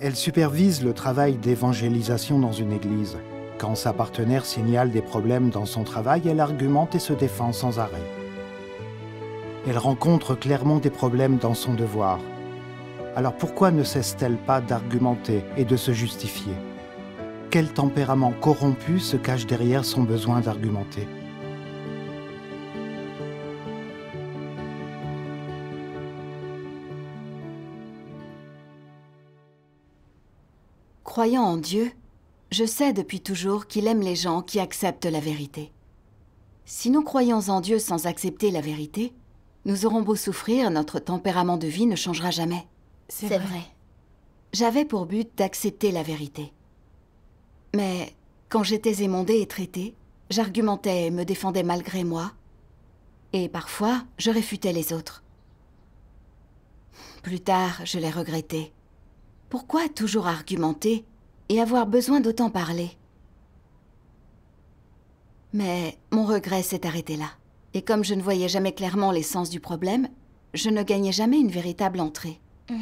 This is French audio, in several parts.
Elle supervise le travail d'évangélisation dans une église. Quand sa partenaire signale des problèmes dans son travail, elle argumente et se défend sans arrêt. Elle rencontre clairement des problèmes dans son devoir. Alors pourquoi ne cesse-t-elle pas d'argumenter et de se justifier? Quel tempérament corrompu se cache derrière son besoin d'argumenter? Croyant en Dieu, je sais depuis toujours qu'il aime les gens qui acceptent la vérité. Si nous croyons en Dieu sans accepter la vérité, nous aurons beau souffrir, notre tempérament de vie ne changera jamais. C'est vrai. J'avais pour but d'accepter la vérité. Mais quand j'étais émondée et traitée, j'argumentais et me défendais malgré moi. Et parfois, je réfutais les autres. Plus tard, je l'ai regretté. Pourquoi toujours argumenter et avoir besoin d'autant parler? Mais mon regret s'est arrêté là. Et comme je ne voyais jamais clairement l'essence du problème, je ne gagnais jamais une véritable entrée.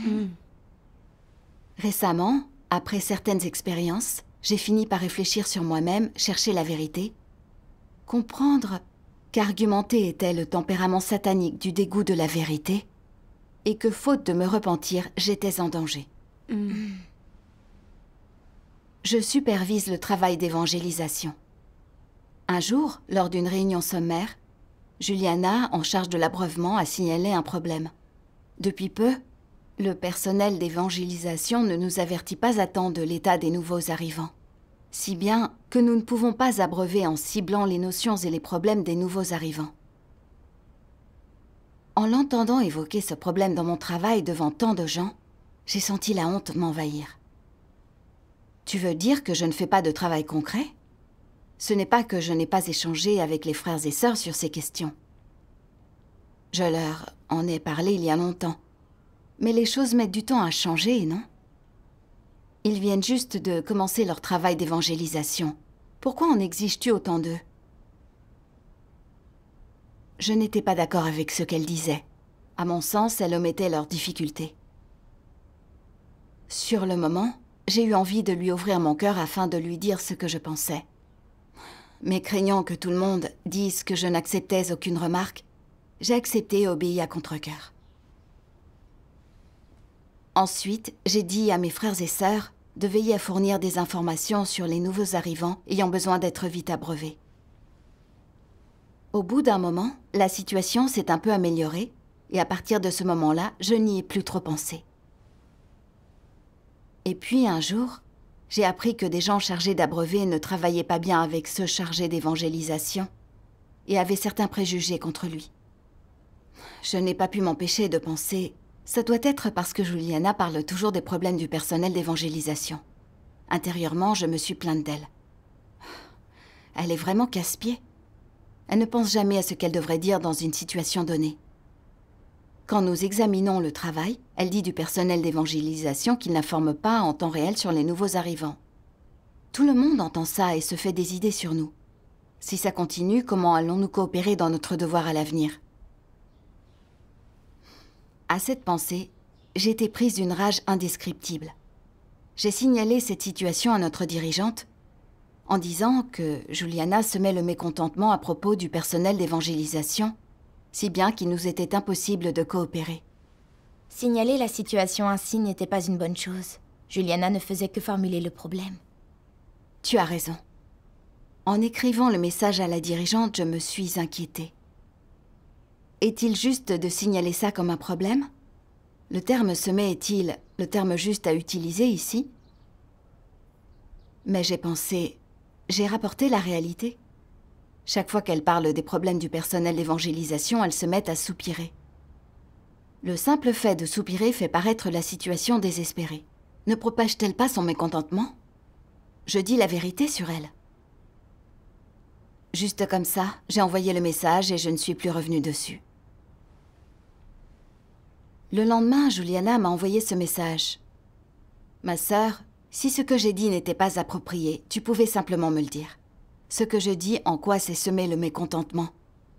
Récemment, après certaines expériences, j'ai fini par réfléchir sur moi-même, chercher la vérité, comprendre qu'argumenter était le tempérament satanique du dégoût de la vérité et que, faute de me repentir, j'étais en danger. Je supervise le travail d'évangélisation. Un jour, lors d'une réunion sommaire, Juliana, en charge de l'abreuvement, a signalé un problème. Depuis peu, le personnel d'évangélisation ne nous avertit pas à temps de l'état des nouveaux arrivants. Si bien que nous ne pouvons pas abreuver en ciblant les notions et les problèmes des nouveaux arrivants. En l'entendant évoquer ce problème dans mon travail devant tant de gens, j'ai senti la honte m'envahir. Tu veux dire que je ne fais pas de travail concret? Ce n'est pas que je n'ai pas échangé avec les frères et sœurs sur ces questions. Je leur en ai parlé il y a longtemps. Mais les choses mettent du temps à changer, non? Ils viennent juste de commencer leur travail d'évangélisation. Pourquoi en exiges-tu autant d'eux? Je n'étais pas d'accord avec ce qu'elle disait. À mon sens, elle omettait leurs difficultés. Sur le moment, j'ai eu envie de lui ouvrir mon cœur afin de lui dire ce que je pensais. Mais craignant que tout le monde dise que je n'acceptais aucune remarque, j'ai accepté et obéi à contre-cœur. Ensuite, j'ai dit à mes frères et sœurs de veiller à fournir des informations sur les nouveaux arrivants ayant besoin d'être vite abreuvés. Au bout d'un moment, la situation s'est un peu améliorée et à partir de ce moment-là, je n'y ai plus trop pensé. Et puis un jour, j'ai appris que des gens chargés d'abreuver ne travaillaient pas bien avec ceux chargés d'évangélisation et avaient certains préjugés contre lui. Je n'ai pas pu m'empêcher de penser... Ça doit être parce que Juliana parle toujours des problèmes du personnel d'évangélisation. Intérieurement, je me suis plainte d'elle. Elle est vraiment casse-pied. Elle ne pense jamais à ce qu'elle devrait dire dans une situation donnée. Quand nous examinons le travail, elle dit du personnel d'évangélisation qu'il n'informe pas en temps réel sur les nouveaux arrivants. Tout le monde entend ça et se fait des idées sur nous. Si ça continue, comment allons-nous coopérer dans notre devoir à l'avenir ? À cette pensée, j'ai été prise d'une rage indescriptible. J'ai signalé cette situation à notre dirigeante en disant que Juliana semait le mécontentement à propos du personnel d'évangélisation, si bien qu'il nous était impossible de coopérer. Signaler la situation ainsi n'était pas une bonne chose. Juliana ne faisait que formuler le problème. Tu as raison. En écrivant le message à la dirigeante, je me suis inquiétée. Est-il juste de signaler ça comme un problème? Le terme semer est-il le terme juste à utiliser ici? Mais j'ai pensé, j'ai rapporté la réalité. Chaque fois qu'elle parle des problèmes du personnel d'évangélisation, elle se met à soupirer. Le simple fait de soupirer fait paraître la situation désespérée. Ne propage-t-elle pas son mécontentement? Je dis la vérité sur elle. Juste comme ça, j'ai envoyé le message et je ne suis plus revenue dessus. Le lendemain, Juliana m'a envoyé ce message. « Ma sœur, si ce que j'ai dit n'était pas approprié, tu pouvais simplement me le dire. Ce que je dis, en quoi c'est semer le mécontentement ?»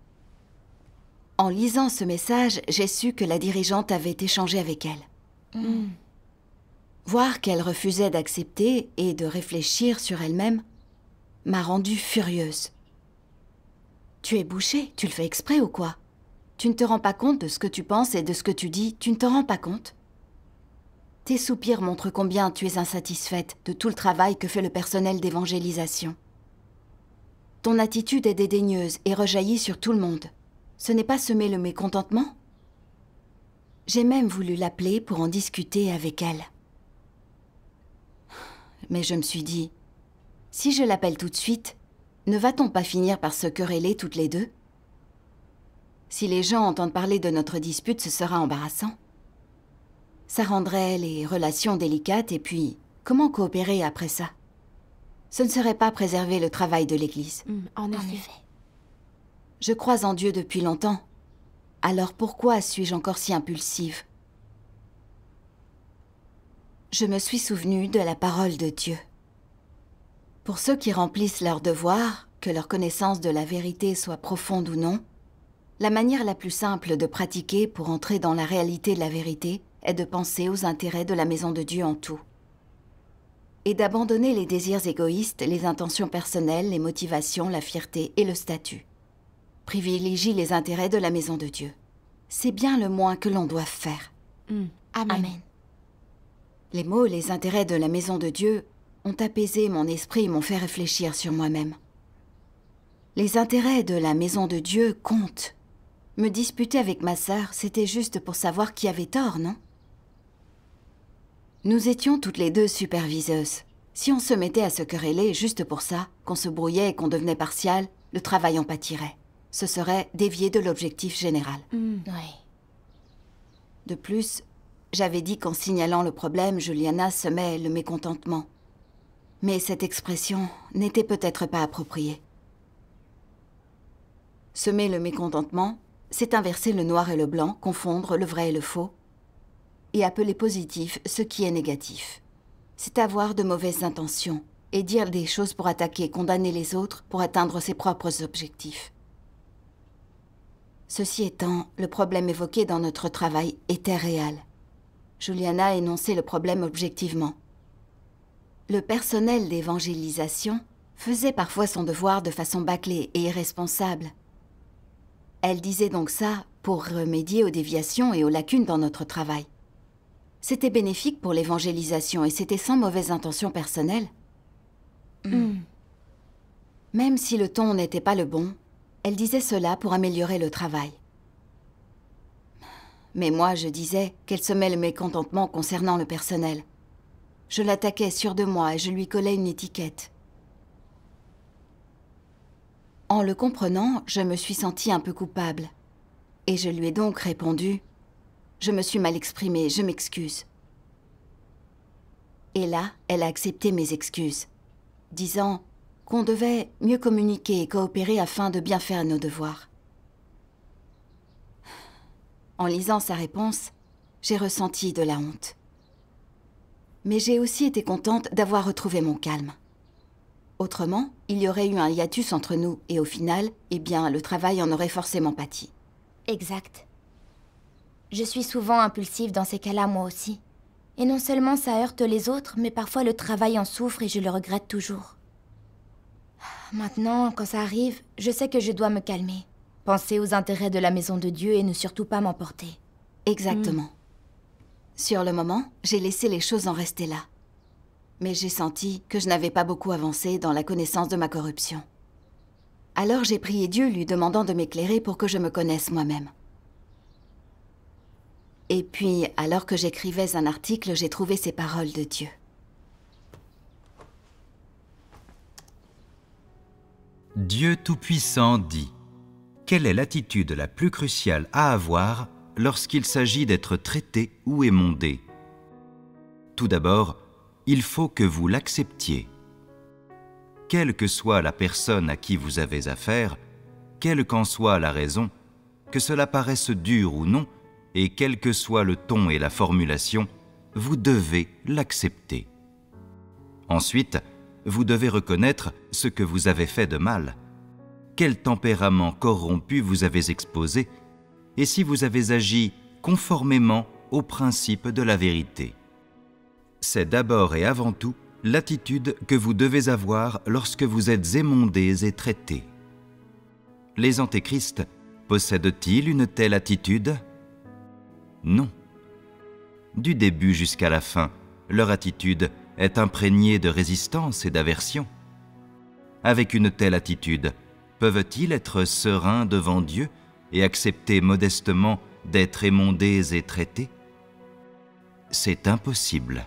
En lisant ce message, j'ai su que la dirigeante avait échangé avec elle. Voir qu'elle refusait d'accepter et de réfléchir sur elle-même m'a rendue furieuse. Tu es bouché, tu le fais exprès ou quoi? Tu ne te rends pas compte de ce que tu penses et de ce que tu dis, tu ne te rends pas compte? Tes soupirs montrent combien tu es insatisfaite de tout le travail que fait le personnel d'évangélisation. Ton attitude est dédaigneuse et rejaillit sur tout le monde. Ce n'est pas semer le mécontentement? J'ai même voulu l'appeler pour en discuter avec elle. Mais je me suis dit, si je l'appelle tout de suite, ne va-t-on pas finir par se quereller toutes les deux? Si les gens entendent parler de notre dispute, ce sera embarrassant. Ça rendrait les relations délicates et puis, comment coopérer après ça? Ce ne serait pas préserver le travail de l'Église. En effet. Je crois en Dieu depuis longtemps. Alors pourquoi suis-je encore si impulsive? Je me suis souvenue de la parole de Dieu. Pour ceux qui remplissent leur devoir, que leur connaissance de la vérité soit profonde ou non, la manière la plus simple de pratiquer pour entrer dans la réalité de la vérité est de penser aux intérêts de la maison de Dieu en tout. Et d'abandonner les désirs égoïstes, les intentions personnelles, les motivations, la fierté et le statut. Privilégie les intérêts de la maison de Dieu. C'est bien le moins que l'on doive faire. Amen. Les mots « les intérêts de la maison de Dieu » ont apaisé mon esprit et m'ont fait réfléchir sur moi-même. Les intérêts de la maison de Dieu comptent. Me disputer avec ma sœur, c'était juste pour savoir qui avait tort, non? Nous étions toutes les deux superviseuses. Si on se mettait à se quereller juste pour ça, qu'on se brouillait et qu'on devenait partial, le travail en pâtirait. Ce serait dévié de l'objectif général. Oui. De plus, j'avais dit qu'en signalant le problème, Juliana semait le mécontentement. Mais cette expression n'était peut-être pas appropriée. Semer le mécontentement, c'est inverser le noir et le blanc, confondre le vrai et le faux, et appeler positif ce qui est négatif. C'est avoir de mauvaises intentions et dire des choses pour attaquer, condamner les autres pour atteindre ses propres objectifs. Ceci étant, le problème évoqué dans notre travail était réel. Juliana a énoncé le problème objectivement. Le personnel d'évangélisation faisait parfois son devoir de façon bâclée et irresponsable. Elle disait donc ça pour remédier aux déviations et aux lacunes dans notre travail. C'était bénéfique pour l'évangélisation et c'était sans mauvaise intention personnelle. Même si le ton n'était pas le bon, elle disait cela pour améliorer le travail. Mais moi, je disais qu'elle semait le mécontentement concernant le personnel. Je l'attaquais sûre de moi et je lui collais une étiquette. En le comprenant, je me suis sentie un peu coupable. Et je lui ai donc répondu « Je me suis mal exprimée, je m'excuse ». Et là, elle a accepté mes excuses, disant qu'on devait mieux communiquer et coopérer afin de bien faire nos devoirs. En lisant sa réponse, j'ai ressenti de la honte. Mais j'ai aussi été contente d'avoir retrouvé mon calme. Autrement, il y aurait eu un hiatus entre nous et au final, eh bien, le travail en aurait forcément pâti. Exact. Je suis souvent impulsive dans ces cas-là, moi aussi. Et non seulement ça heurte les autres, mais parfois le travail en souffre et je le regrette toujours. Maintenant, quand ça arrive, je sais que je dois me calmer. Penser aux intérêts de la maison de Dieu et ne surtout pas m'emporter. Exactement. Sur le moment, j'ai laissé les choses en rester là. Mais j'ai senti que je n'avais pas beaucoup avancé dans la connaissance de ma corruption. Alors j'ai prié Dieu lui demandant de m'éclairer pour que je me connaisse moi-même. Et puis, alors que j'écrivais un article, j'ai trouvé ces paroles de Dieu. Dieu Tout-Puissant dit: quelle est l'attitude la plus cruciale à avoir lorsqu'il s'agit d'être traité ou émondé? Tout d'abord, il faut que vous l'acceptiez. Quelle que soit la personne à qui vous avez affaire, quelle qu'en soit la raison, que cela paraisse dur ou non, et quel que soit le ton et la formulation, vous devez l'accepter. Ensuite, vous devez reconnaître ce que vous avez fait de mal, quel tempérament corrompu vous avez exposé, et si vous avez agi conformément aux principes de la vérité. C'est d'abord et avant tout l'attitude que vous devez avoir lorsque vous êtes émondés et traités. Les antéchrists possèdent-ils une telle attitude? Non. Du début jusqu'à la fin, leur attitude est imprégnée de résistance et d'aversion. Avec une telle attitude, peuvent-ils être sereins devant Dieu et accepter modestement d'être émondés et traités? C'est impossible.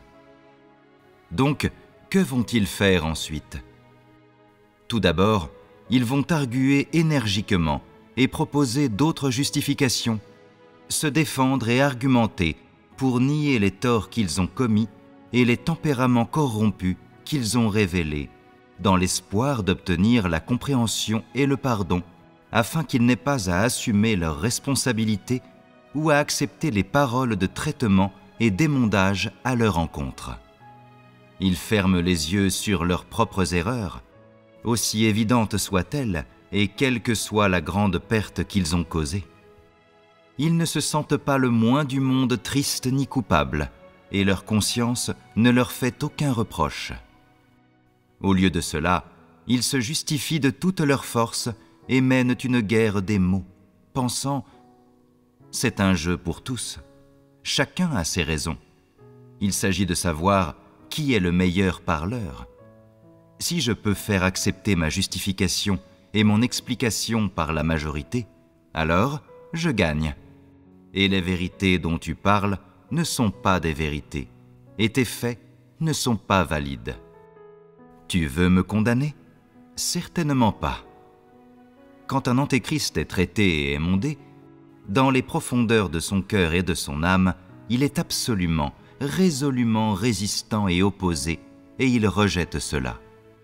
Donc, que vont-ils faire ensuite? Tout d'abord, ils vont arguer énergiquement et proposer d'autres justifications, se défendre et argumenter pour nier les torts qu'ils ont commis et les tempéraments corrompus qu'ils ont révélés, dans l'espoir d'obtenir la compréhension et le pardon, afin qu'ils n'aient pas à assumer leurs responsabilités ou à accepter les paroles de traitement et d'émondage à leur encontre. Ils ferment les yeux sur leurs propres erreurs, aussi évidentes soient-elles et quelle que soit la grande perte qu'ils ont causée. Ils ne se sentent pas le moins du monde tristes ni coupables, et leur conscience ne leur fait aucun reproche. Au lieu de cela, ils se justifient de toute leur force et mènent une guerre des mots, pensant « c'est un jeu pour tous, chacun a ses raisons. Il s'agit de savoir qui est le meilleur parleur. Si je peux faire accepter ma justification et mon explication par la majorité, alors je gagne. Et les vérités dont tu parles ne sont pas des vérités, et tes faits ne sont pas valides. Tu veux me condamner? Certainement pas. Quand un antéchrist est traité et émondé, dans les profondeurs de son cœur et de son âme, il est absolument, résolument résistant et opposé, et il rejette cela.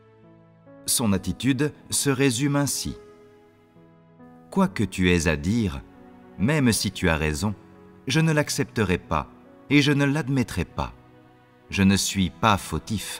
Son attitude se résume ainsi. Quoi que tu aies à dire, même si tu as raison, je ne l'accepterai pas et je ne l'admettrai pas. Je ne suis pas fautif.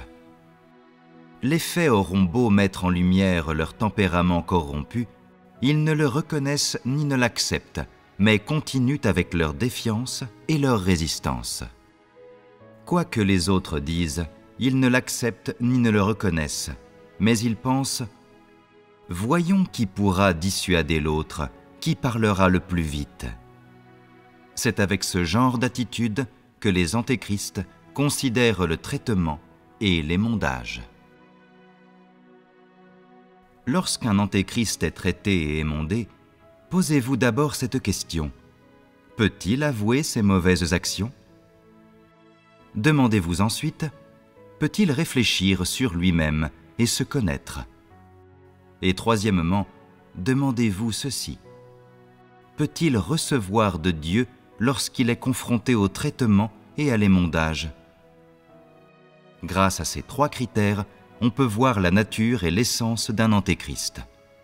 Les faits auront beau mettre en lumière leur tempérament corrompu, ils ne le reconnaissent ni ne l'acceptent, mais continuent avec leur défiance et leur résistance. Quoi que les autres disent, ils ne l'acceptent ni ne le reconnaissent, mais ils pensent « Voyons qui pourra dissuader l'autre, qui parlera le plus vite. » C'est avec ce genre d'attitude que les antéchrists considèrent le traitement et l'émondage. Lorsqu'un antéchrist est traité et émondé, posez-vous d'abord cette question. Peut-il avouer ses mauvaises actions? Demandez-vous ensuite, peut-il réfléchir sur lui-même et se connaître? Et troisièmement, demandez-vous ceci. Peut-il recevoir de Dieu lorsqu'il est confronté au traitement et à l'émondage? Grâce à ces trois critères, on peut voir la nature et l'essence d'un antéchrist.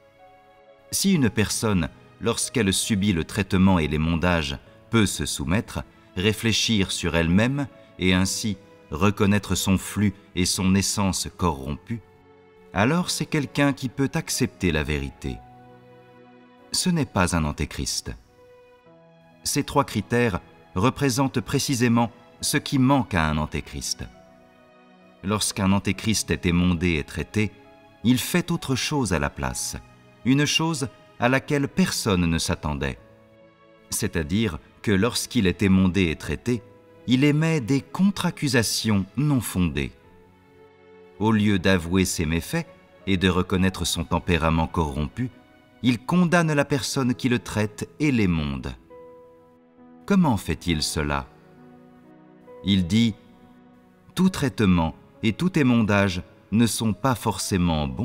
Si une personne, lorsqu'elle subit le traitement et l'émondage, peut se soumettre, réfléchir sur elle-même et ainsi reconnaître son flux et son essence corrompue, alors c'est quelqu'un qui peut accepter la vérité. Ce n'est pas un antéchrist. Ces trois critères représentent précisément ce qui manque à un antéchrist. Lorsqu'un antéchrist est émondé et traité, il fait autre chose à la place, une chose à laquelle personne ne s'attendait. C'est-à-dire que lorsqu'il est émondé et traité, il émet des contre-accusations non fondées. Au lieu d'avouer ses méfaits et de reconnaître son tempérament corrompu, il condamne la personne qui le traite et l'émonde. Comment fait-il cela? Il dit « Tout traitement et tout émondage ne sont pas forcément bons. »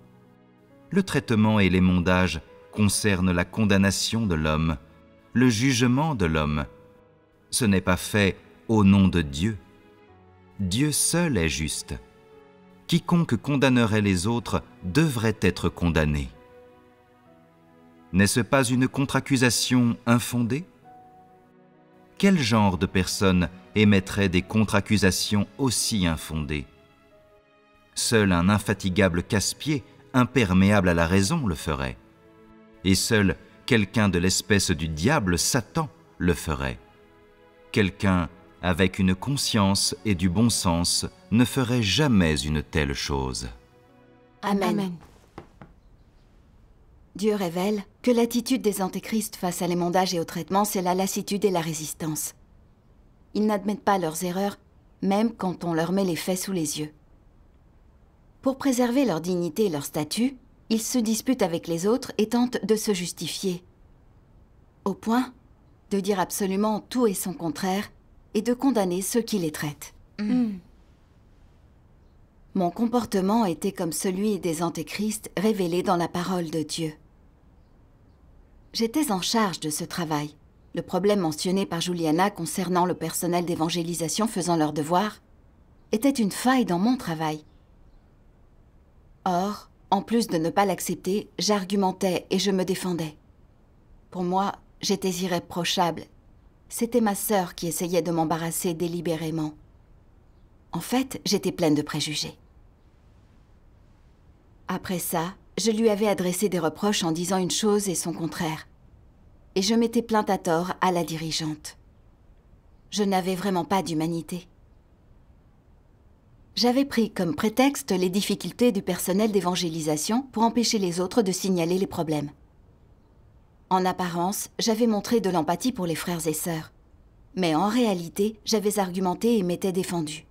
Le traitement et l'émondage concernent la condamnation de l'homme, le jugement de l'homme. Ce n'est pas fait au nom de Dieu. Dieu seul est juste. Quiconque condamnerait les autres devrait être condamné. N'est-ce pas une contre-accusation infondée? Quel genre de personne émettrait des contre-accusations aussi infondées? Seul un infatigable casse-pied, imperméable à la raison, le ferait. Et seul quelqu'un de l'espèce du diable, Satan, le ferait. Quelqu'un avec une conscience et du bon sens, ne ferait jamais une telle chose. Amen. Dieu révèle que l'attitude des antéchrists face à l'émondage et au traitement, c'est la lassitude et la résistance. Ils n'admettent pas leurs erreurs, même quand on leur met les faits sous les yeux. Pour préserver leur dignité et leur statut, ils se disputent avec les autres et tentent de se justifier. Au point de dire absolument tout et son contraire et de condamner ceux qui les traitent. Mon comportement était comme celui des antéchrists révélés dans la parole de Dieu. J'étais en charge de ce travail. Le problème mentionné par Juliana concernant le personnel d'évangélisation faisant leur devoir était une faille dans mon travail. Or, en plus de ne pas l'accepter, j'argumentais et je me défendais. Pour moi, j'étais irréprochable. C'était ma sœur qui essayait de m'embarrasser délibérément. En fait, j'étais pleine de préjugés. Après ça, je lui avais adressé des reproches en disant une chose et son contraire. Et je m'étais plainte à tort à la dirigeante. Je n'avais vraiment pas d'humanité. J'avais pris comme prétexte les difficultés du personnel d'évangélisation pour empêcher les autres de signaler les problèmes. En apparence, j'avais montré de l'empathie pour les frères et sœurs. Mais en réalité, j'avais argumenté et m'étais défendue.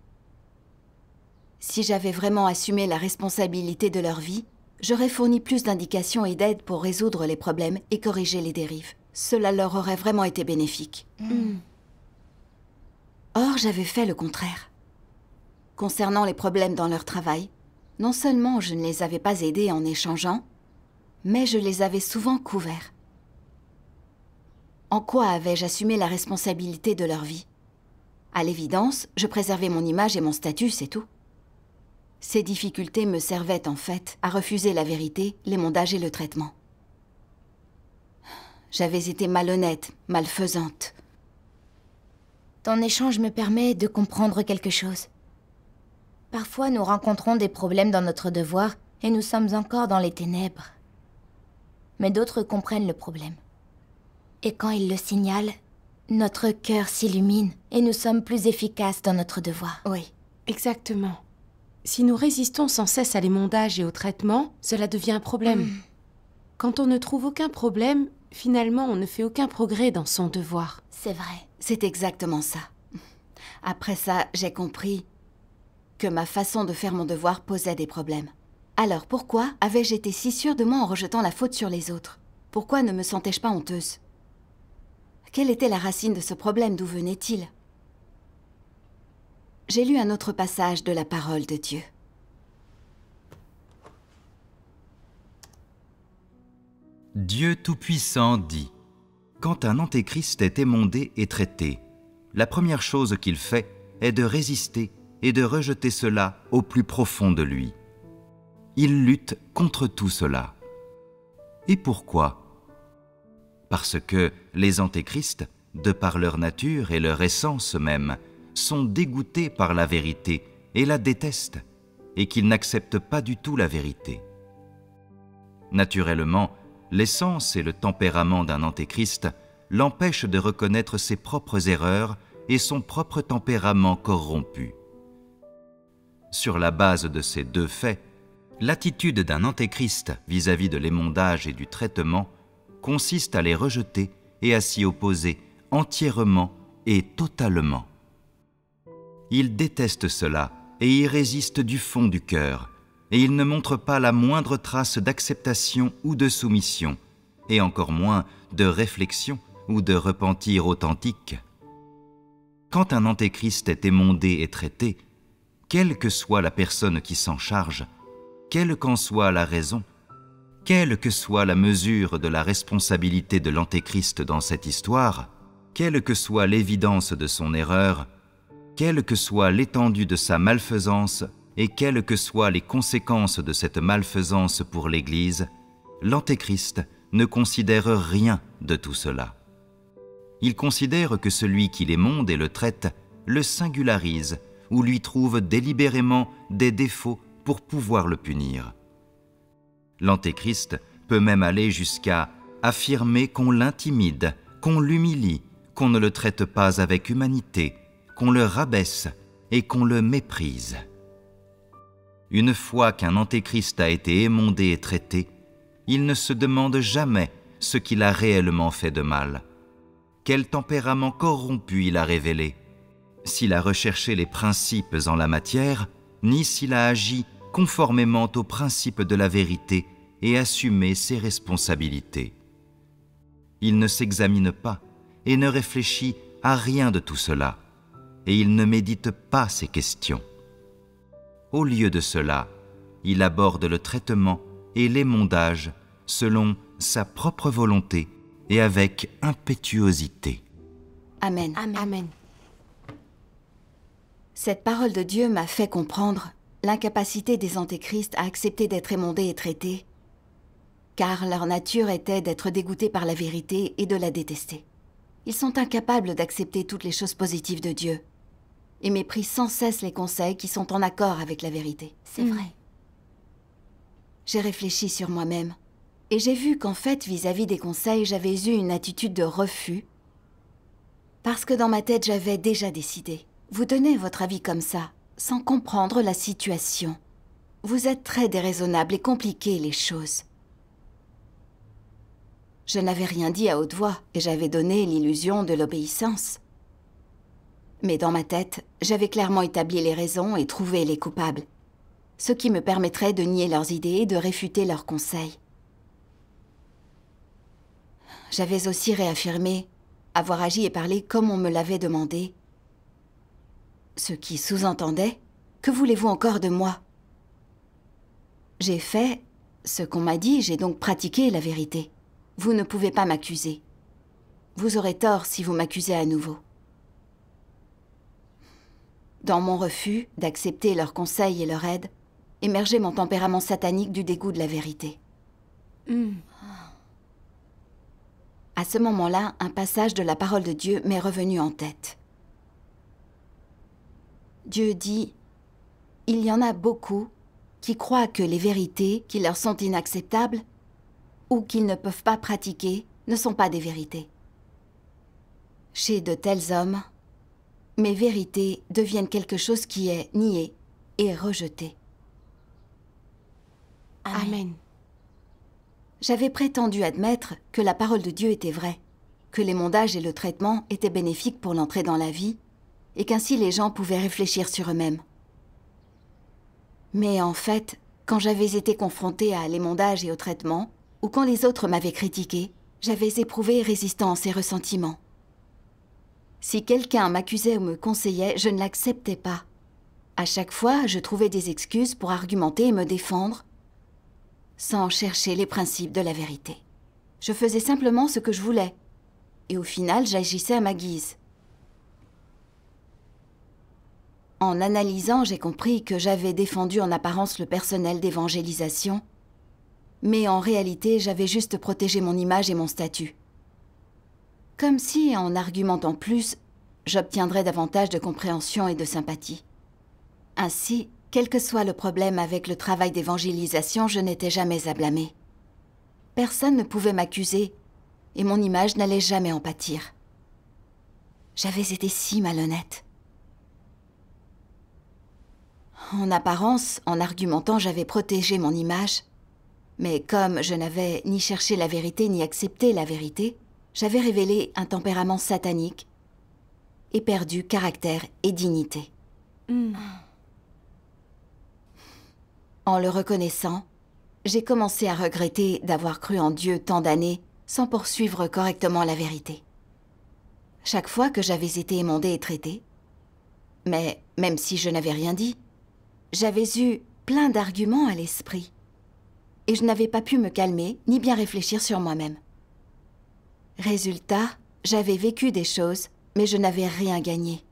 Si j'avais vraiment assumé la responsabilité de leur vie, j'aurais fourni plus d'indications et d'aide pour résoudre les problèmes et corriger les dérives. Cela leur aurait vraiment été bénéfique. Or, j'avais fait le contraire. Concernant les problèmes dans leur travail, non seulement je ne les avais pas aidés en échangeant, mais je les avais souvent couverts. En quoi avais-je assumé la responsabilité de leur vie? À l'évidence, je préservais mon image et mon statut, c'est tout. Ces difficultés me servaient en fait à refuser la vérité, l'émondage et le traitement. J'avais été malhonnête, malfaisante. Ton échange me permet de comprendre quelque chose. Parfois, nous rencontrons des problèmes dans notre devoir et nous sommes encore dans les ténèbres. Mais d'autres comprennent le problème. Et quand ils le signalent, notre cœur s'illumine et nous sommes plus efficaces dans notre devoir. Oui. Exactement. Si nous résistons sans cesse à l'émondage et au traitement, cela devient un problème. Quand on ne trouve aucun problème, finalement, on ne fait aucun progrès dans son devoir. C'est vrai. C'est exactement ça. Après ça, j'ai compris que ma façon de faire mon devoir posait des problèmes. Alors pourquoi avais-je été si sûre de moi en rejetant la faute sur les autres? Pourquoi ne me sentais-je pas honteuse? Quelle était la racine de ce problème? D'où venait-il? J'ai lu un autre passage de la parole de Dieu. Dieu Tout-Puissant dit: quand un antéchrist est émondé et traité, la première chose qu'il fait est de résister et de rejeter cela au plus profond de lui. Il lutte contre tout cela. Et pourquoi? Parce que les antéchrists, de par leur nature et leur essence même, sont dégoûtés par la vérité et la détestent, et qu'ils n'acceptent pas du tout la vérité. Naturellement, l'essence et le tempérament d'un antéchrist l'empêchent de reconnaître ses propres erreurs et son propre tempérament corrompu. Sur la base de ces deux faits, l'attitude d'un antéchrist vis-à-vis de l'émondage et du traitement consiste à les rejeter et à s'y opposer entièrement et totalement. Il déteste cela et y résiste du fond du cœur, et il ne montre pas la moindre trace d'acceptation ou de soumission, et encore moins de réflexion ou de repentir authentique. Quand un antéchrist est émondé et traité, quelle que soit la personne qui s'en charge, quelle qu'en soit la raison, quelle que soit la mesure de la responsabilité de l'antéchrist dans cette histoire, quelle que soit l'évidence de son erreur, quelle que soit l'étendue de sa malfaisance et quelles que soient les conséquences de cette malfaisance pour l'Église, l'antéchrist ne considère rien de tout cela. Il considère que celui qui l'émonde et le traite le singularise ou lui trouve délibérément des défauts pour pouvoir le punir. L'antéchrist peut même aller jusqu'à affirmer qu'on l'intimide, qu'on l'humilie, qu'on ne le traite pas avec humanité, qu'on le rabaisse et qu'on le méprise. Une fois qu'un antéchrist a été émondé et traité, il ne se demande jamais ce qu'il a réellement fait de mal. Quel tempérament corrompu il a révélé, s'il a recherché les principes en la matière, ni s'il a agi conformément aux principes de la vérité et assumé ses responsabilités. Il ne s'examine pas et ne réfléchit à rien de tout cela, et il ne médite pas ces questions. Au lieu de cela, il aborde le traitement et l'émondage selon sa propre volonté et avec impétuosité. Amen. Amen. Cette parole de Dieu m'a fait comprendre l'incapacité des antéchrists à accepter d'être émondés et traités, car leur nature était d'être dégoûtés par la vérité et de la détester. Ils sont incapables d'accepter toutes les choses positives de Dieu et méprisent sans cesse les conseils qui sont en accord avec la vérité. C'est vrai. J'ai réfléchi sur moi-même et j'ai vu qu'en fait, vis-à-vis des conseils, j'avais eu une attitude de refus parce que dans ma tête, j'avais déjà décidé. Vous donnez votre avis comme ça, sans comprendre la situation. Vous êtes très déraisonnable et compliquez les choses. Je n'avais rien dit à haute voix et j'avais donné l'illusion de l'obéissance. Mais dans ma tête, j'avais clairement établi les raisons et trouvé les coupables, ce qui me permettrait de nier leurs idées et de réfuter leurs conseils. J'avais aussi réaffirmé avoir agi et parlé comme on me l'avait demandé, ce qui sous-entendait « Que voulez-vous encore de moi ?» J'ai fait ce qu'on m'a dit, j'ai donc pratiqué la vérité. Vous ne pouvez pas m'accuser. Vous aurez tort si vous m'accusez à nouveau. Dans mon refus d'accepter leurs conseils et leur aide, émergeait mon tempérament satanique du dégoût de la vérité. À ce moment-là, un passage de la parole de Dieu m'est revenu en tête. Dieu dit « Il y en a beaucoup qui croient que les vérités qui leur sont inacceptables ou qu'ils ne peuvent pas pratiquer ne sont pas des vérités. Chez de tels hommes, mes vérités deviennent quelque chose qui est nié et rejeté. » Amen. J'avais prétendu admettre que la parole de Dieu était vraie, que l'émondage et le traitement étaient bénéfiques pour l'entrée dans la vie, et qu'ainsi les gens pouvaient réfléchir sur eux-mêmes. Mais en fait, quand j'avais été confrontée à l'émondage et au traitement, ou quand les autres m'avaient critiqué, j'avais éprouvé résistance et ressentiment. Si quelqu'un m'accusait ou me conseillait, je ne l'acceptais pas. À chaque fois, je trouvais des excuses pour argumenter et me défendre, sans chercher les principes de la vérité. Je faisais simplement ce que je voulais, et au final, j'agissais à ma guise. En analysant, j'ai compris que j'avais défendu en apparence le personnel d'évangélisation, mais en réalité, j'avais juste protégé mon image et mon statut. Comme si, en argumentant plus, j'obtiendrais davantage de compréhension et de sympathie. Ainsi, quel que soit le problème avec le travail d'évangélisation, je n'étais jamais à blâmer. Personne ne pouvait m'accuser, et mon image n'allait jamais en pâtir. J'avais été si malhonnête. En apparence, en argumentant, j'avais protégé mon image, mais comme je n'avais ni cherché la vérité ni accepté la vérité, j'avais révélé un tempérament satanique et perdu caractère et dignité. En le reconnaissant, j'ai commencé à regretter d'avoir cru en Dieu tant d'années sans poursuivre correctement la vérité. Chaque fois que j'avais été émondée et traitée, mais même si je n'avais rien dit, j'avais eu plein d'arguments à l'esprit et je n'avais pas pu me calmer ni bien réfléchir sur moi-même. Résultat, j'avais vécu des choses, mais je n'avais rien gagné.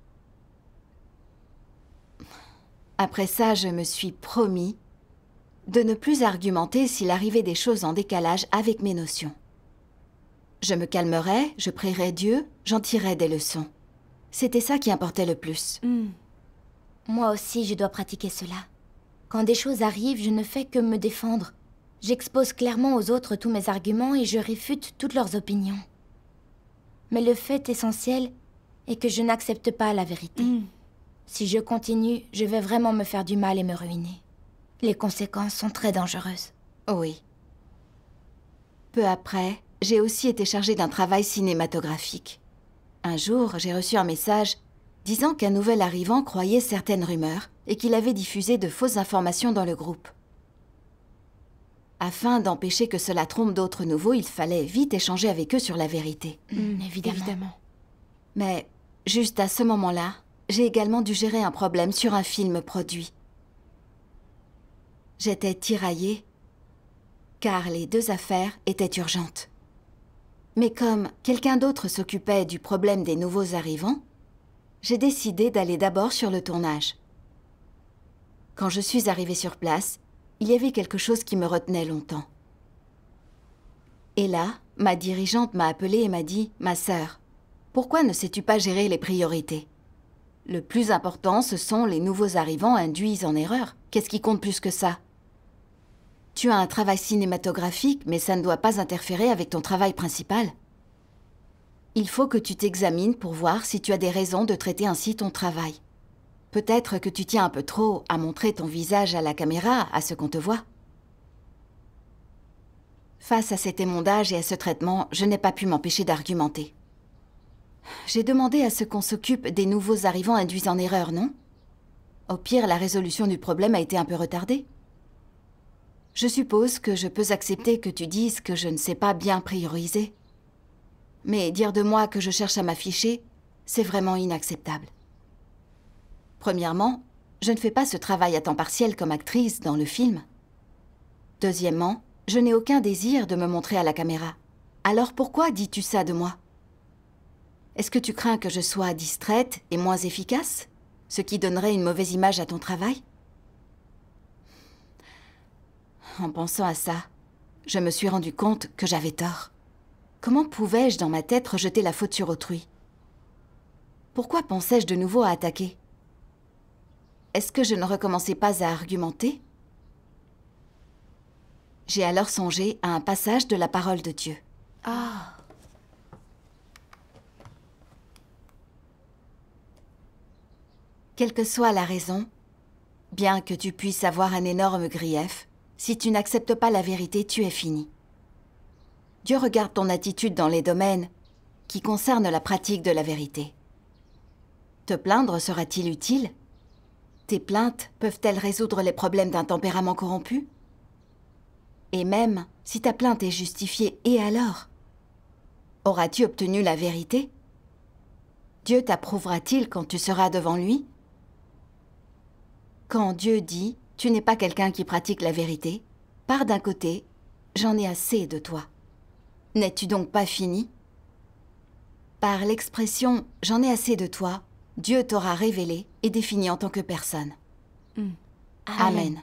Après ça, je me suis promis de ne plus argumenter s'il arrivait des choses en décalage avec mes notions. Je me calmerais, je prierais Dieu, j'en tirerais des leçons. C'était ça qui importait le plus. Moi aussi, je dois pratiquer cela. Quand des choses arrivent, je ne fais que me défendre. J'expose clairement aux autres tous mes arguments et je réfute toutes leurs opinions. Mais le fait essentiel et que je n'accepte pas la vérité. Si je continue, je vais vraiment me faire du mal et me ruiner. Les conséquences sont très dangereuses. Oui. Peu après, j'ai aussi été chargée d'un travail cinématographique. Un jour, j'ai reçu un message disant qu'un nouvel arrivant croyait certaines rumeurs et qu'il avait diffusé de fausses informations dans le groupe. Afin d'empêcher que cela trompe d'autres nouveaux, il fallait vite échanger avec eux sur la vérité. Évidemment. Mais juste à ce moment-là, j'ai également dû gérer un problème sur un film produit. J'étais tiraillée, car les deux affaires étaient urgentes. Mais comme quelqu'un d'autre s'occupait du problème des nouveaux arrivants, j'ai décidé d'aller d'abord sur le tournage. Quand je suis arrivée sur place, il y avait quelque chose qui me retenait longtemps. Et là, ma dirigeante m'a appelée et m'a dit « Ma sœur, pourquoi ne sais-tu pas gérer les priorités ? Le plus important, ce sont les nouveaux arrivants induits en erreur. Qu'est-ce qui compte plus que ça ? Tu as un travail cinématographique, mais ça ne doit pas interférer avec ton travail principal. Il faut que tu t'examines pour voir si tu as des raisons de traiter ainsi ton travail. Peut-être que tu tiens un peu trop à montrer ton visage à la caméra, à ce qu'on te voit. » Face à cet émondage et à ce traitement, je n'ai pas pu m'empêcher d'argumenter. J'ai demandé à ce qu'on s'occupe des nouveaux arrivants induits en erreur, non ? Au pire, la résolution du problème a été un peu retardée. Je suppose que je peux accepter que tu dises que je ne sais pas bien prioriser. Mais dire de moi que je cherche à m'afficher, c'est vraiment inacceptable. Premièrement, je ne fais pas ce travail à temps partiel comme actrice dans le film. Deuxièmement, je n'ai aucun désir de me montrer à la caméra. Alors pourquoi dis-tu ça de moi ? Est-ce que tu crains que je sois distraite et moins efficace, ce qui donnerait une mauvaise image à ton travail ? En pensant à ça, je me suis rendu compte que j'avais tort. Comment pouvais-je dans ma tête rejeter la faute sur autrui ? Pourquoi pensais-je de nouveau à attaquer ? Est-ce que je ne recommençais pas à argumenter ? J'ai alors songé à un passage de la parole de Dieu. Quelle que soit la raison, bien que tu puisses avoir un énorme grief, si tu n'acceptes pas la vérité, tu es fini. Dieu regarde ton attitude dans les domaines qui concernent la pratique de la vérité. Te plaindre sera-t-il utile ? Tes plaintes peuvent-elles résoudre les problèmes d'un tempérament corrompu ? Et même si ta plainte est justifiée, et alors ? Auras-tu obtenu la vérité ? Dieu t'approuvera-t-il quand tu seras devant lui ? Quand Dieu dit « Tu n'es pas quelqu'un qui pratique la vérité », pars d'un côté « J'en ai assez de toi ». N'es-tu donc pas fini ? Par l'expression « J'en ai assez de toi », Dieu t'aura révélé et défini en tant que personne. Amen.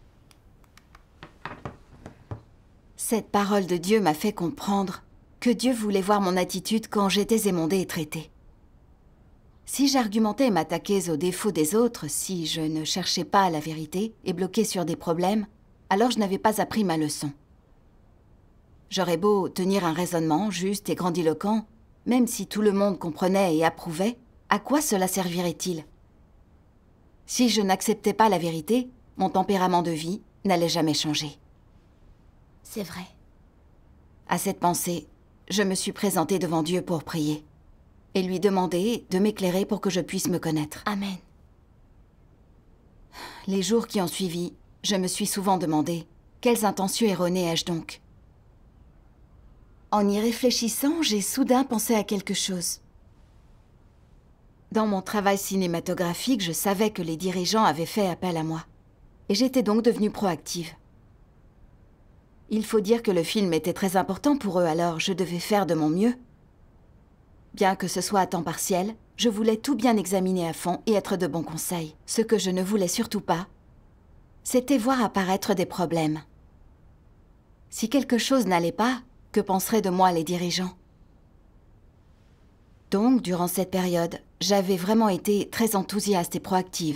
Cette parole de Dieu m'a fait comprendre que Dieu voulait voir mon attitude quand j'étais émondée et traitée. Si j'argumentais et m'attaquais aux défauts des autres, si je ne cherchais pas la vérité et bloquais sur des problèmes, alors je n'avais pas appris ma leçon. J'aurais beau tenir un raisonnement juste et grandiloquent, même si tout le monde comprenait et approuvait, à quoi cela servirait-il ? Si je n'acceptais pas la vérité, mon tempérament de vie n'allait jamais changer. C'est vrai. À cette pensée, je me suis présentée devant Dieu pour prier et lui demander de m'éclairer pour que je puisse me connaître. Amen. Les jours qui ont suivi, je me suis souvent demandé « Quelles intentions erronées ai-je donc ?» En y réfléchissant, j'ai soudain pensé à quelque chose. Dans mon travail cinématographique, je savais que les dirigeants avaient fait appel à moi. Et j'étais donc devenue proactive. Il faut dire que le film était très important pour eux, alors je devais faire de mon mieux. Bien que ce soit à temps partiel, je voulais tout bien examiner à fond et être de bons conseils. Ce que je ne voulais surtout pas, c'était voir apparaître des problèmes. Si quelque chose n'allait pas, que penseraient de moi les dirigeants ? Donc, durant cette période, j'avais vraiment été très enthousiaste et proactive.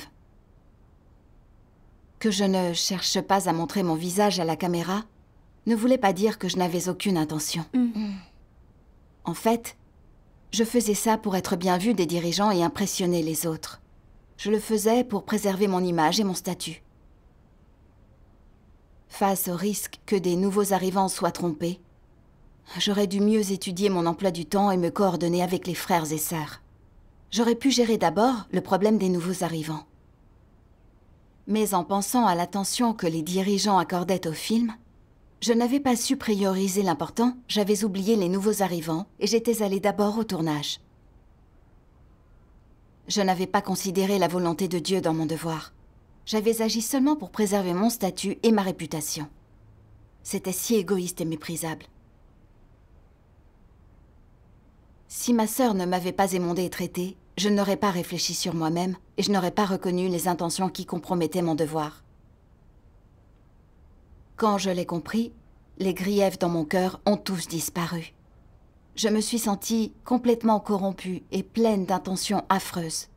Que je ne cherche pas à montrer mon visage à la caméra ne voulait pas dire que je n'avais aucune intention. En fait, Je faisais ça pour être bien vue des dirigeants et impressionner les autres. Je le faisais pour préserver mon image et mon statut. Face au risque que des nouveaux arrivants soient trompés, j'aurais dû mieux étudier mon emploi du temps et me coordonner avec les frères et sœurs. J'aurais pu gérer d'abord le problème des nouveaux arrivants. Mais en pensant à l'attention que les dirigeants accordaient au film, je n'avais pas su prioriser l'important, j'avais oublié les nouveaux arrivants et j'étais allée d'abord au tournage. Je n'avais pas considéré la volonté de Dieu dans mon devoir. J'avais agi seulement pour préserver mon statut et ma réputation. C'était si égoïste et méprisable. Si ma sœur ne m'avait pas émondée et traitée, je n'aurais pas réfléchi sur moi-même et je n'aurais pas reconnu les intentions qui compromettaient mon devoir. Quand je l'ai compris, les griefs dans mon cœur ont tous disparu. Je me suis sentie complètement corrompue et pleine d'intentions affreuses.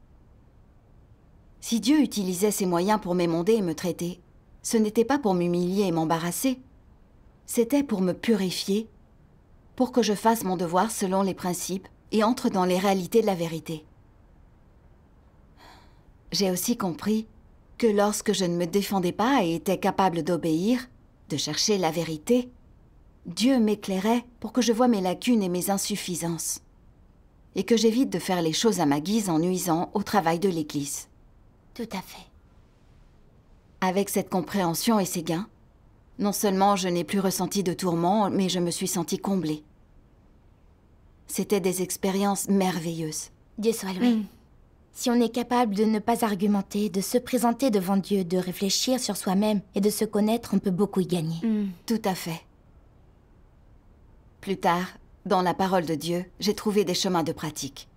Si Dieu utilisait ces moyens pour m'émonder et me traiter, ce n'était pas pour m'humilier et m'embarrasser. C'était pour me purifier, pour que je fasse mon devoir selon les principes et entre dans les réalités de la vérité. J'ai aussi compris que lorsque je ne me défendais pas et étais capable d'obéir, de chercher la vérité, Dieu m'éclairait pour que je voie mes lacunes et mes insuffisances, et que j'évite de faire les choses à ma guise en nuisant au travail de l'Église. Tout à fait. Avec cette compréhension et ces gains, non seulement je n'ai plus ressenti de tourments, mais je me suis sentie comblée. C'étaient des expériences merveilleuses. Dieu soit loué. Si on est capable de ne pas argumenter, de se présenter devant Dieu, de réfléchir sur soi-même et de se connaître, on peut beaucoup y gagner. Tout à fait. Plus tard, dans la parole de Dieu, j'ai trouvé des chemins de pratique.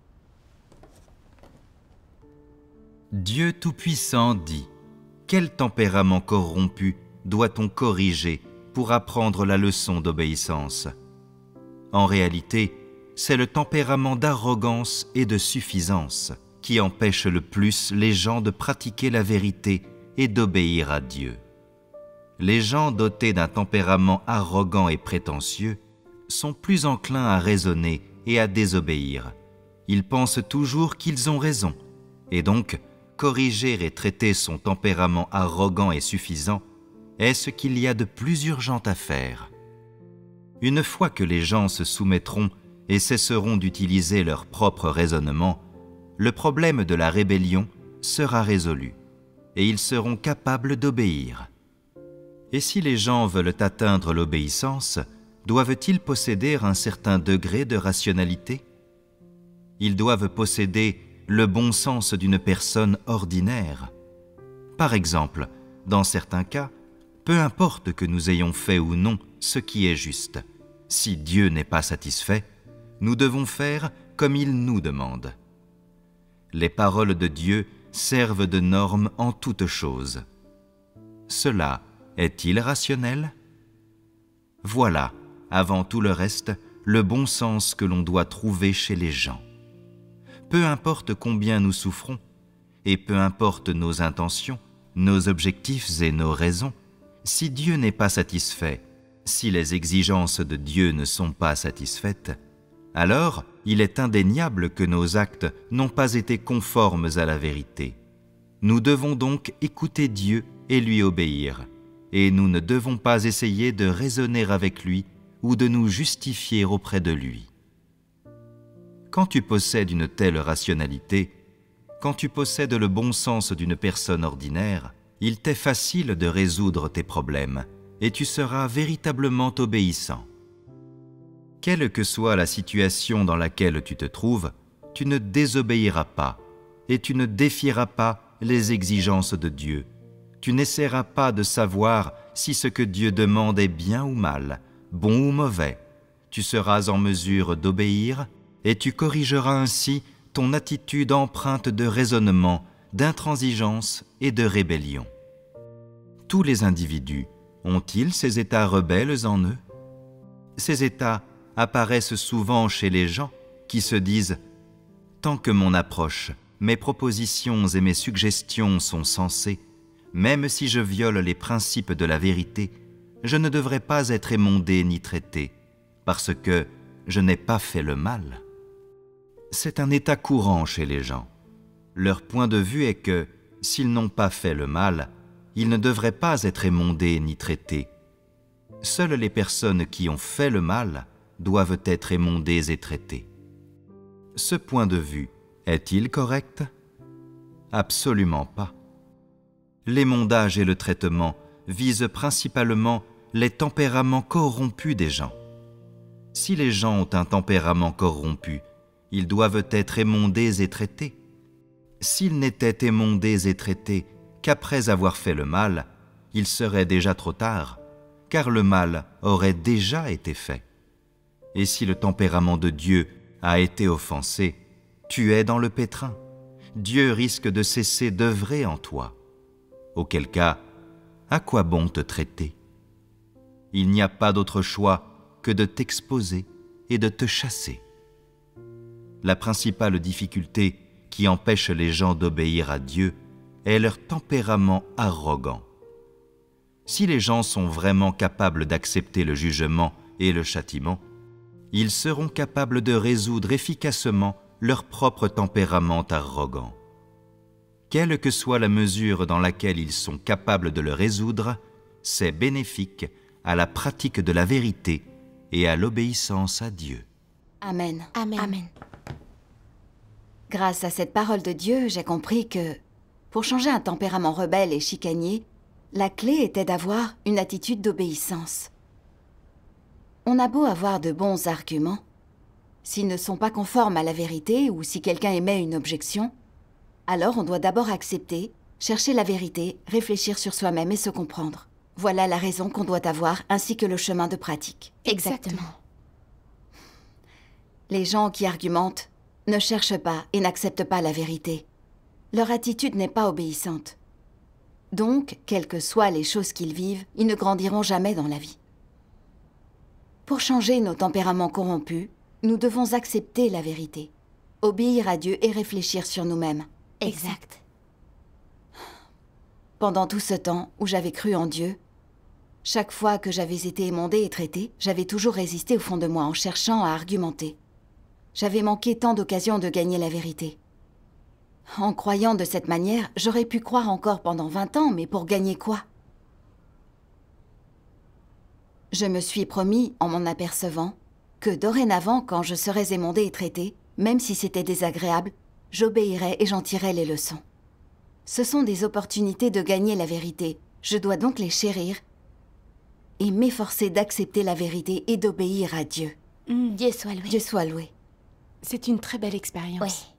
Dieu Tout-Puissant dit : quel tempérament corrompu doit-on corriger pour apprendre la leçon d'obéissance ? En réalité, c'est le tempérament d'arrogance et de suffisance qui empêche le plus les gens de pratiquer la vérité et d'obéir à Dieu. Les gens dotés d'un tempérament arrogant et prétentieux sont plus enclins à raisonner et à désobéir. Ils pensent toujours qu'ils ont raison, et donc corriger et traiter son tempérament arrogant et suffisant est ce qu'il y a de plus urgent à faire. Une fois que les gens se soumettront et cesseront d'utiliser leur propre raisonnement, le problème de la rébellion sera résolu, et ils seront capables d'obéir. Et si les gens veulent atteindre l'obéissance, doivent-ils posséder un certain degré de rationalité ? Ils doivent posséder le bon sens d'une personne ordinaire. Par exemple, dans certains cas, peu importe que nous ayons fait ou non ce qui est juste, si Dieu n'est pas satisfait, nous devons faire comme il nous demande. Les paroles de Dieu servent de normes en toutes choses. Cela est-il rationnel ? Voilà, avant tout le reste, le bon sens que l'on doit trouver chez les gens. Peu importe combien nous souffrons, et peu importe nos intentions, nos objectifs et nos raisons, si Dieu n'est pas satisfait, si les exigences de Dieu ne sont pas satisfaites, alors il est indéniable que nos actes n'ont pas été conformes à la vérité. Nous devons donc écouter Dieu et lui obéir, et nous ne devons pas essayer de raisonner avec lui ou de nous justifier auprès de lui. Quand tu possèdes une telle rationalité, quand tu possèdes le bon sens d'une personne ordinaire, il t'est facile de résoudre tes problèmes et tu seras véritablement obéissant. Quelle que soit la situation dans laquelle tu te trouves, tu ne désobéiras pas et tu ne défieras pas les exigences de Dieu. Tu n'essaieras pas de savoir si ce que Dieu demande est bien ou mal, bon ou mauvais. Tu seras en mesure d'obéir et tu corrigeras ainsi ton attitude empreinte de raisonnement, d'intransigeance et de rébellion. Tous les individus ont-ils ces états rebelles en eux ? Ces états apparaissent souvent chez les gens qui se disent « Tant que mon approche, mes propositions et mes suggestions sont sensées, même si je viole les principes de la vérité, je ne devrais pas être émondé ni traité, parce que je n'ai pas fait le mal. » C'est un état courant chez les gens. Leur point de vue est que, s'ils n'ont pas fait le mal, ils ne devraient pas être émondés ni traités. Seules les personnes qui ont fait le mal doivent être émondées et traitées. Ce point de vue est-il correct? Absolument pas. L'émondage et le traitement visent principalement les tempéraments corrompus des gens. Si les gens ont un tempérament corrompu, ils doivent être émondés et traités. S'ils n'étaient émondés et traités qu'après avoir fait le mal, il serait déjà trop tard, car le mal aurait déjà été fait. Et si le tempérament de Dieu a été offensé, tu es dans le pétrin. Dieu risque de cesser d'œuvrer en toi. Auquel cas, à quoi bon te traiter? Il n'y a pas d'autre choix que de t'exposer et de te chasser. La principale difficulté qui empêche les gens d'obéir à Dieu est leur tempérament arrogant. Si les gens sont vraiment capables d'accepter le jugement et le châtiment, ils seront capables de résoudre efficacement leur propre tempérament arrogant. Quelle que soit la mesure dans laquelle ils sont capables de le résoudre, c'est bénéfique à la pratique de la vérité et à l'obéissance à Dieu. Amen. Amen. Amen. Grâce à cette parole de Dieu, j'ai compris que, pour changer un tempérament rebelle et chicanier, la clé était d'avoir une attitude d'obéissance. On a beau avoir de bons arguments, s'ils ne sont pas conformes à la vérité ou si quelqu'un émet une objection, alors on doit d'abord accepter, chercher la vérité, réfléchir sur soi-même et se comprendre. Voilà la raison qu'on doit avoir ainsi que le chemin de pratique. Exactement. Les gens qui argumentent ne cherchent pas et n'acceptent pas la vérité. Leur attitude n'est pas obéissante. Donc, quelles que soient les choses qu'ils vivent, ils ne grandiront jamais dans la vie. Pour changer nos tempéraments corrompus, nous devons accepter la vérité, obéir à Dieu et réfléchir sur nous-mêmes. Exact. Pendant tout ce temps où j'avais cru en Dieu, chaque fois que j'avais été émondée et traitée, j'avais toujours résisté au fond de moi en cherchant à argumenter. J'avais manqué tant d'occasions de gagner la vérité. En croyant de cette manière, j'aurais pu croire encore pendant 20 ans, mais pour gagner quoi? Je me suis promis, en m'en apercevant, que dorénavant, quand je serais émondée et traitée, même si c'était désagréable, j'obéirais et j'en tirerais les leçons. Ce sont des opportunités de gagner la vérité. Je dois donc les chérir et m'efforcer d'accepter la vérité et d'obéir à Dieu. Dieu soit loué. Dieu soit loué. C'est une très belle expérience. Oui.